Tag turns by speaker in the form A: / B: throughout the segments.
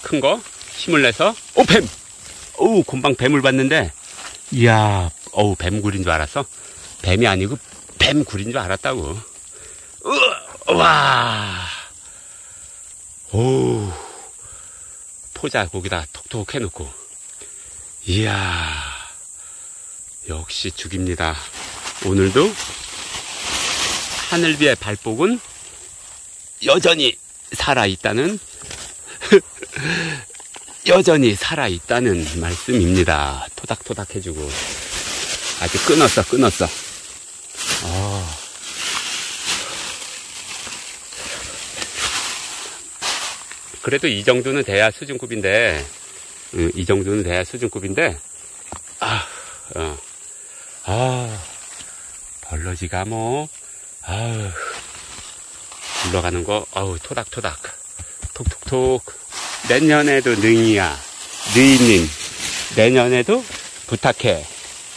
A: 큰 거 힘을 내서 뱀! 어우, 금방 뱀을 봤는데, 이야, 어우, 뱀굴인 줄 알았어. 뱀이 아니고 뱀굴인 줄 알았다고. 와, 오, 포자 거기다 톡톡 해놓고, 이야, 역시 죽입니다. 오늘도 하늘비의 발복은 여전히 살아있다는 여전히 살아있다는 말씀입니다. 토닥토닥 해주고. 아주 끊었어. 그래도 이 정도는 돼야 수준급인데, 벌러지가 뭐, 굴러가는 거, 토닥토닥, 톡톡톡. 내년에도 능이야. 느이님, 내년에도 부탁해.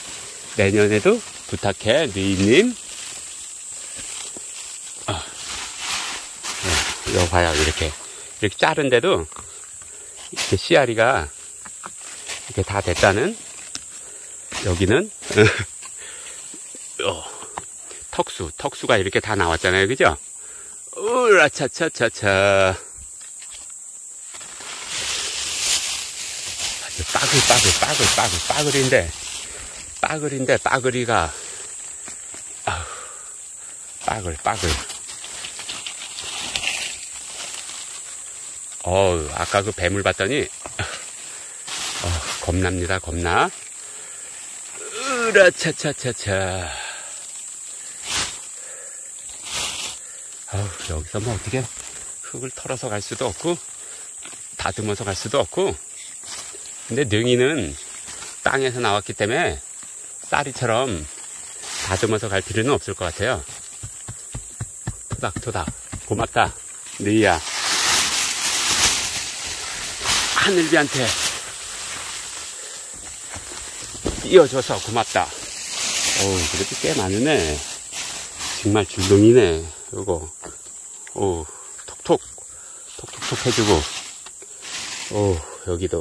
A: 느이님. 이거 봐요, 이렇게 자른데도, 이렇게 씨알이가, 이렇게 다 됐다는, 여기는, 턱수가 이렇게 다 나왔잖아요, 그죠? 으라차차차차. 아주 빠글이가, 빠글. 아까 그 뱀을 봤더니, 겁납니다, 겁나. 으라차차차차. 여기서 뭐 어떻게 흙을 털어서 갈 수도 없고, 다듬어서 갈 수도 없고, 근데 능이는 땅에서 나왔기 때문에 쌀이처럼 다듬어서 갈 필요는 없을 것 같아요. 토닥토닥. 고맙다, 느이야. 하늘비한테 띄워줘서 고맙다. 그래도 꽤 많으네. 정말 줄동이네, 요거. 톡톡 해주고. 여기도.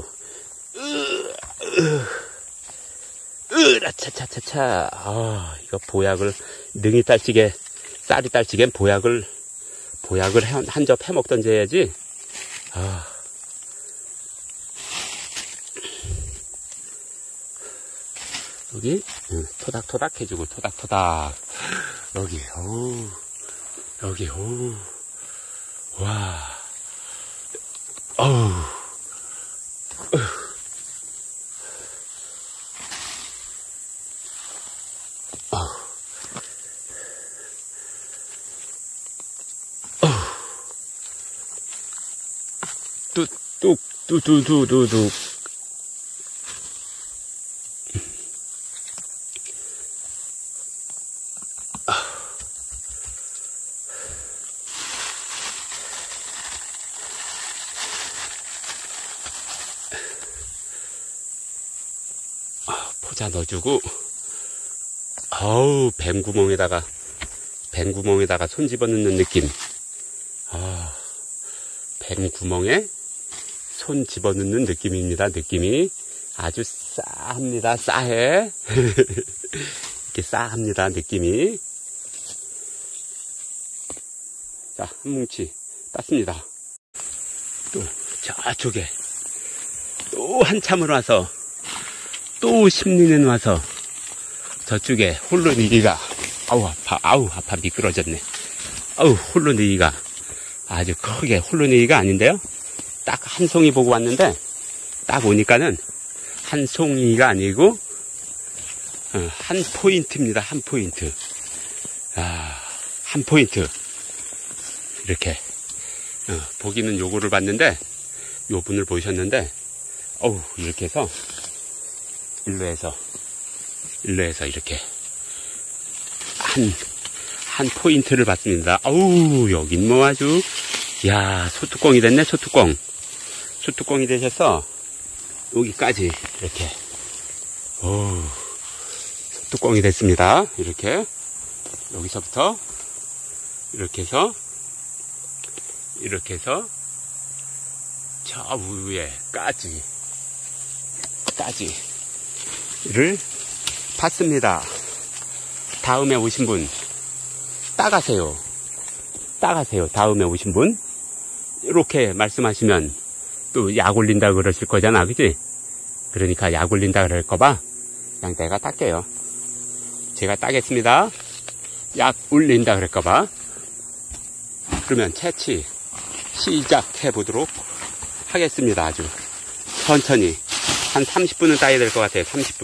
A: 으라차차차차. 이거 보약을, 능이 딸찌개, 쌀이 딸찌개는 보약을 한 접 해먹던지 해야지. 여기, 토닥토닥 해주고, 토닥토닥. 여기, 와. 뚝뚝뚝뚝뚝뚝. 포자 넣어주고. 뱀구멍에다가 손 집어넣는 느낌. 뱀구멍에 손 집어넣는 느낌입니다. 느낌이 아주 싸합니다. 싸해. 이렇게 싸합니다. 느낌이. 자, 한 뭉치 땄습니다. 또 저쪽에 또 한참을 와서, 또 심리는 와서 저쪽에 홀로니기가, 아파 미끄러졌네. 홀로니기가 아주 크게, 홀로니기가 아닌데요, 딱 한 송이 보고 왔는데, 딱 오니까는 한 송이가 아니고 한 포인트입니다. 한 포인트. 한 포인트. 이렇게 보기는 요거를 봤는데, 요 분을 보셨는데, 이렇게 해서 일로 해서 이렇게 한 포인트를 봤습니다. 여긴 뭐 아주, 야, 소뚜껑이 됐네. 소뚜껑이 되셔서 여기까지 이렇게 소뚜껑이 됐습니다. 이렇게 여기서부터 이렇게 해서 저 위에까지를 팠습니다. 다음에 오신 분 따가세요. 다음에 오신 분 이렇게 말씀하시면 또 약 올린다 그러실 거잖아, 그치? 그러니까 약 올린다 그럴까봐 그냥 내가 딸게요. 제가 따겠습니다. 약 올린다 그럴까봐. 그러면 채취 시작해 보도록 하겠습니다. 아주 천천히 한 30분은 따야 될 것 같아요.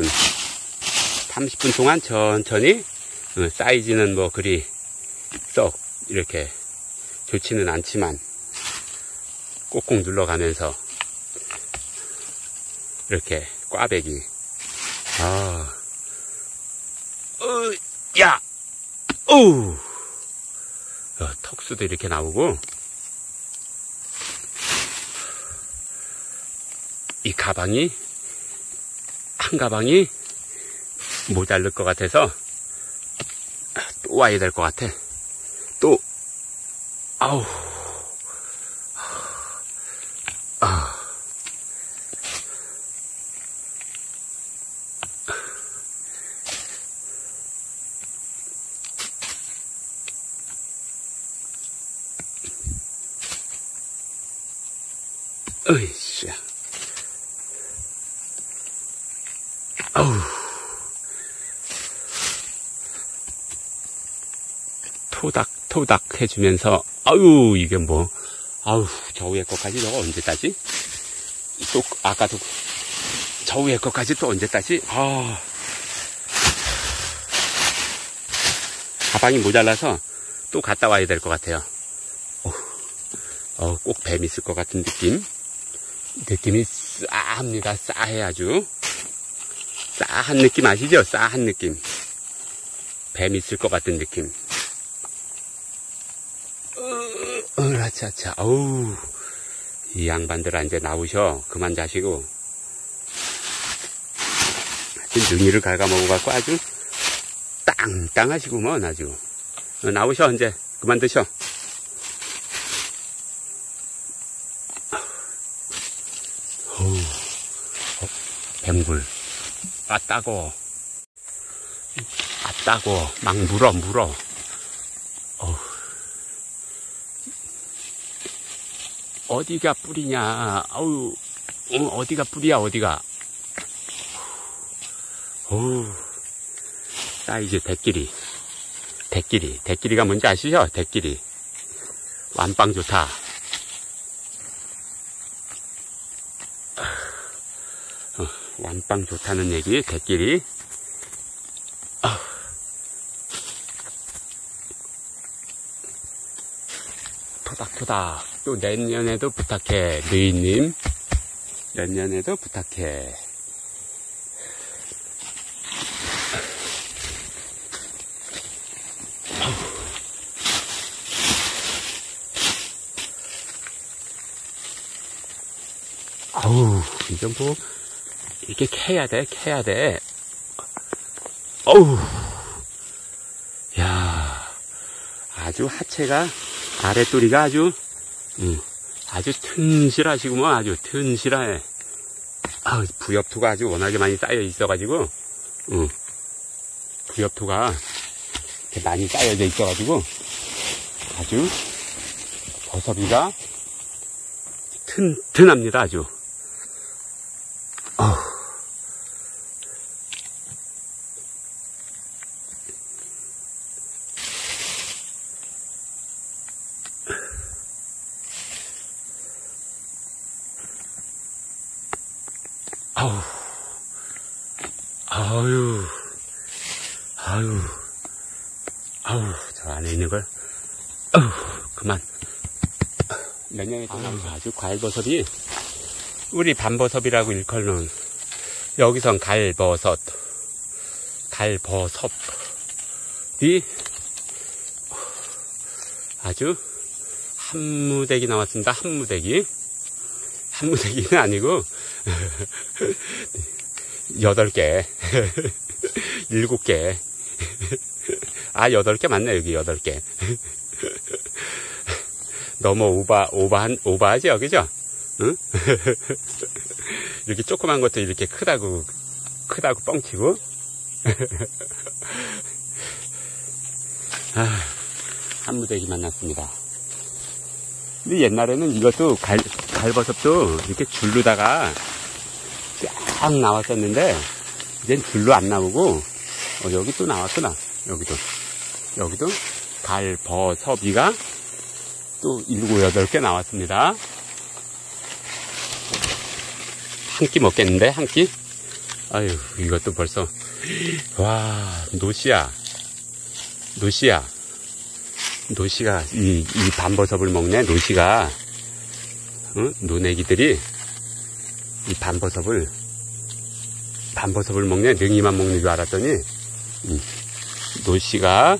A: 30분 동안 천천히. 사이즈는 뭐 그리 썩 이렇게 좋지는 않지만 꼭꼭 눌러가면서 이렇게 꽈배기. 야! 턱수도 이렇게 나오고, 한 가방이 모자랄 것 같아서 또 와야 될 것 같아. 또, 으이씨. 토닥토닥 해주면서, 이게 뭐, 저 위에 것까지 저거 언제 따지? 또, 아까도, 저 위에 것까지 또 언제 따지? 가방이 모자라서 또 갔다 와야 될 것 같아요. 꼭 뱀 있을 것 같은 느낌이 싸합니다. 싸해 아주. 싸한 느낌 아시죠? 싸한 느낌. 뱀 있을 것 같은 느낌. 라차차. 이 양반들아 이제 나오셔. 그만 자시고. 능이를 갉아먹어갖고 아주 땅땅하시구먼 아주. 나오셔 이제. 그만 드셔. 뱀굴. 따고 막 물어. 어디가 뿌리냐? 어디가 뿌리야? 어디가? 사이즈 대끼리가 뭔지 아시죠? 대끼리. 완빵 좋다. 완빵 좋다는 얘기, 대끼리. 토닥토닥. 또 내년에도 부탁해. 느이님. 내년에도 부탁해. 이건 뭐, 이렇게 캐야 돼. 야, 아주 하체가, 아랫도리가 아주 튼실하시구먼. 아주 튼실해. 부엽토가 아주 워낙에 많이 쌓여 있어가지고, 부엽토가 이렇게 많이 쌓여져 있어가지고, 아주 버섯이가 튼튼합니다. 아주. 저 안에 있는 걸, 그만. 내년에 또 아주 과일버섯이, 우리 밤버섯이라고 일컬는, 여기선 갈버섯이 아주 한 무대기 나왔습니다. 한 무대기는 아니고, 8개, 7개. 8개 맞네, 여기 8개. 너무 오버하죠, 그죠? 응? 이렇게 조그만 것도 이렇게 크다고 뻥치고. 한무대기 만났습니다. 근데 옛날에는 이것도 갈버섯도 이렇게 줄로다가 쫙 나왔었는데, 이젠 줄로 안 나오고, 여기 또 나왔구나. 여기도 갈버섯이가 또 7, 8개 나왔습니다. 한 끼 먹겠는데, 한 끼? 아유, 이것도 벌써, 와, 노시야, 이 밤버섯을 먹네, 노시가. 응? 노내기들이 이 밤버섯을 먹네, 능이만 먹는 줄 알았더니, 노시가,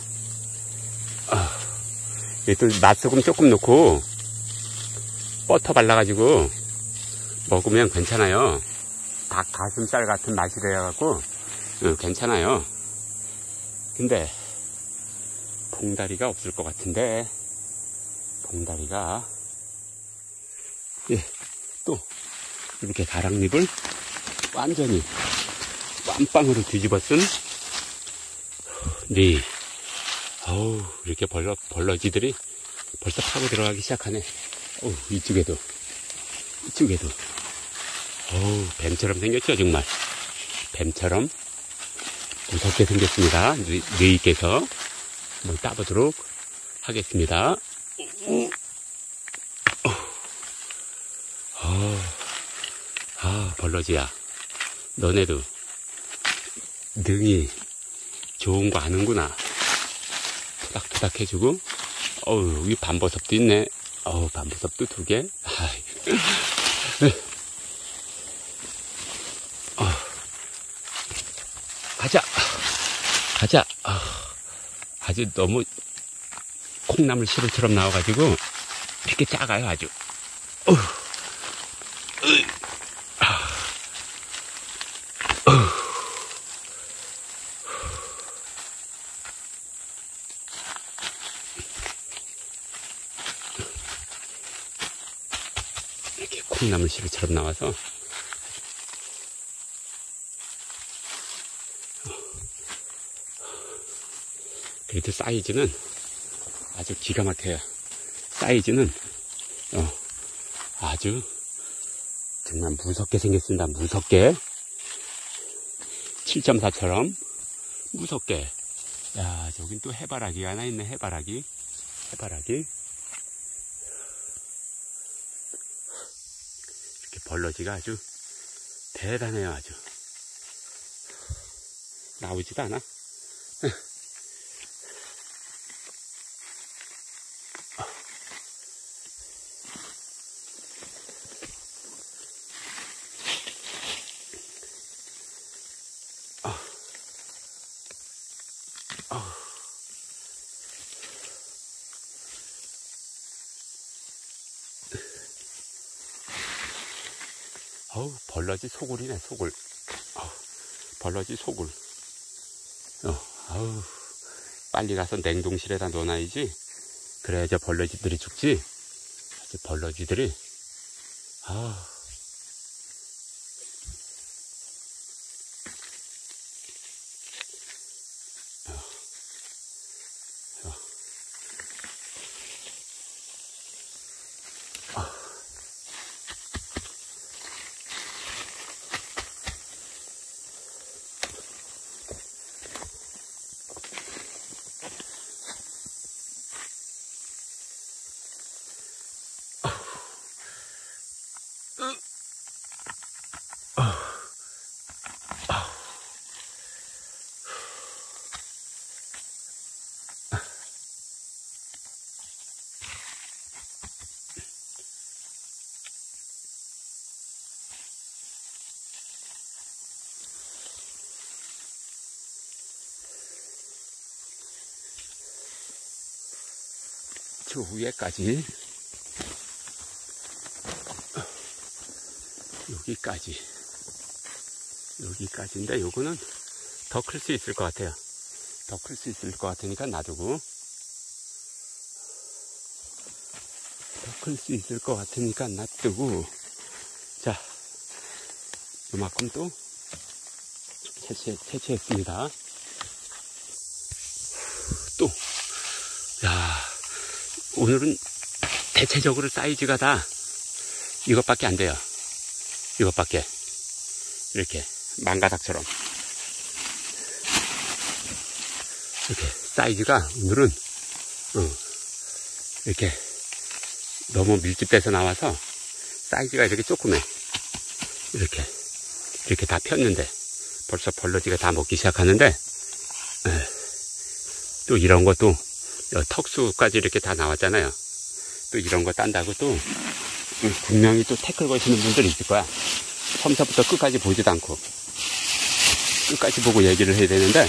A: 또 맛소금 조금 넣고, 버터 발라가지고, 먹으면 괜찮아요. 닭 가슴살 같은 맛이 돼갖고, 괜찮아요. 근데, 봉다리가 없을 것 같은데, 봉다리가, 예, 또, 이렇게 가랑잎을 완전히, 완빵으로 뒤집어 쓴, 네. 이렇게 벌러지들이 벌써 파고 들어가기 시작하네. 이쪽에도. 뱀처럼 생겼죠, 정말. 뱀처럼 무섭게 생겼습니다. 누이께서 한번 따보도록 하겠습니다. 벌러지야. 너네도 능이 좋은 거 아는구나. 토닥토닥 해주고. 여기 밤버섯도 있네. 밤버섯도 2개. 가자. 아주 너무 콩나물 시루처럼 나와가지고 되게 작아요, 아주. 이렇게 콩나물 시루처럼 나와서 그래도 사이즈는 아주 기가 막혀요. 사이즈는 아주 정말 무섭게 생겼습니다. 무섭게 7.4처럼 무섭게. 야, 저긴 또 해바라기 하나 있네. 해바라기 이렇게 벌러지가 아주 대단해요. 아주 나오지도 않아. 벌러지 소굴이네, 소굴. 벌러지 소굴. 빨리 가서 냉동실에다 넣어놔야지. 그래야 저 벌러지들이 죽지. 벌러지들이. 저 위에까지, 여기까지인데 요거는 더 클 수 있을 것 같아요. 더 클 수 있을 것 같으니까 놔두고, 더 클 수 있을 것 같으니까 놔두고, 요만큼 또 채취했습니다. 또, 야, 오늘은 대체적으로 사이즈가 다 이것밖에 안 돼요. 이것밖에. 이렇게, 망가닥처럼. 이렇게, 사이즈가 오늘은, 이렇게, 너무 밀집돼서 나와서, 사이즈가 이렇게 조그매. 이렇게 다 폈는데, 벌써 벌러지가 다 먹기 시작하는데, 또 이런 것도, 턱수까지 이렇게 다 나왔잖아요. 또 이런 거 딴다고 또, 분명히 또 태클 거시는 분들 있을 거야. 처음부터 끝까지 보지도 않고. 끝까지 보고 얘기를 해야 되는데,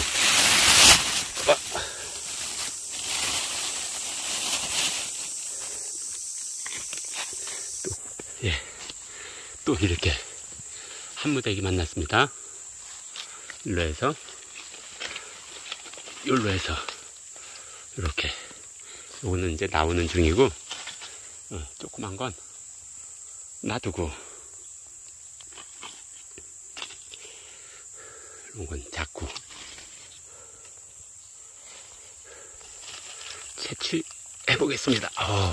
A: 또 이렇게 한 무더기 만났습니다. 일로 해서 이렇게 요거는 이제 나오는 중이고, 조그만 건 놔두고 이런 건 작고 채취해 보겠습니다.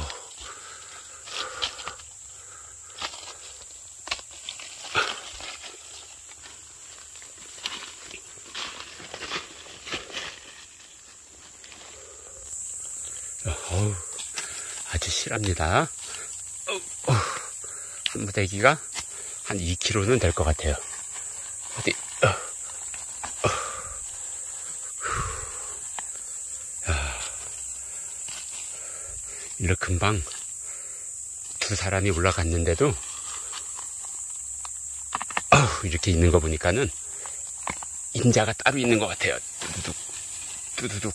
A: 아주 실합니다. 무대기가 한 2kg는 될 것 같아요. 어디, 이렇게 금방 두 사람이 올라갔는데도, 이렇게 있는 거 보니까는 임자가 따로 있는 것 같아요. 두두둑.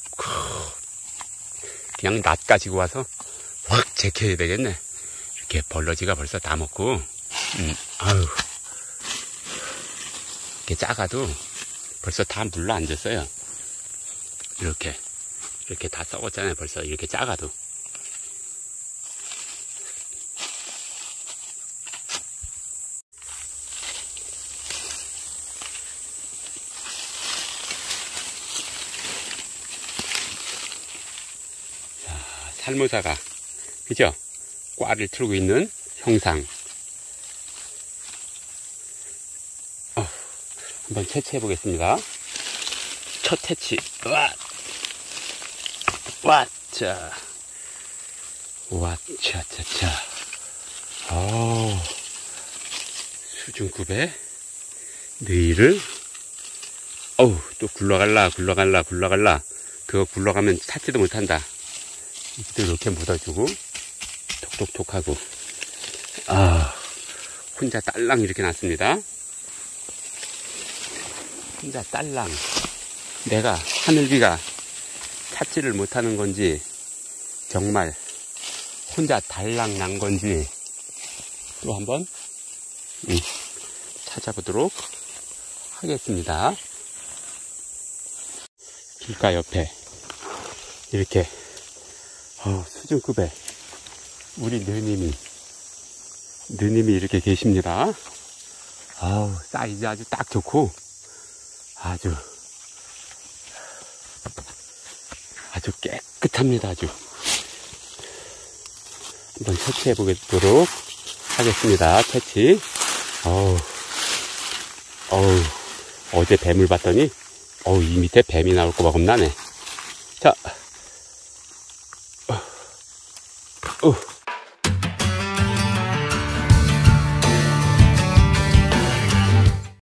A: 그냥 낫 가지고 와서 확 제껴야 되겠네. 이렇게 벌러지가 벌써 다 먹고, 이렇게 작아도 벌써 다 물러 앉았어요. 이렇게 다 썩었잖아요. 벌써 이렇게 작아도. 살모사가, 그죠? 꽈를 틀고 있는 형상. 한번 채취해 보겠습니다. 첫 채취. 와차차차. 수중급에 너희를, 또 굴러갈라. 그거 굴러가면 찾지도 못한다. 이렇게 묻어주고, 톡톡톡하고, 혼자 딸랑 이렇게 났습니다. 혼자 딸랑. 내가 하늘비가 찾지를 못하는 건지, 정말 혼자 달랑 난 건지, 또 한번 찾아보도록 하겠습니다. 길가 옆에 이렇게 수중급에 우리 느님이 이렇게 계십니다. 사이즈 아주 딱 좋고, 아주 깨끗합니다. 아주. 한번 채취해 보도록 하겠습니다. 채취. 어제 뱀을 봤더니, 이 밑에 뱀이 나올 거 겁나네. 자,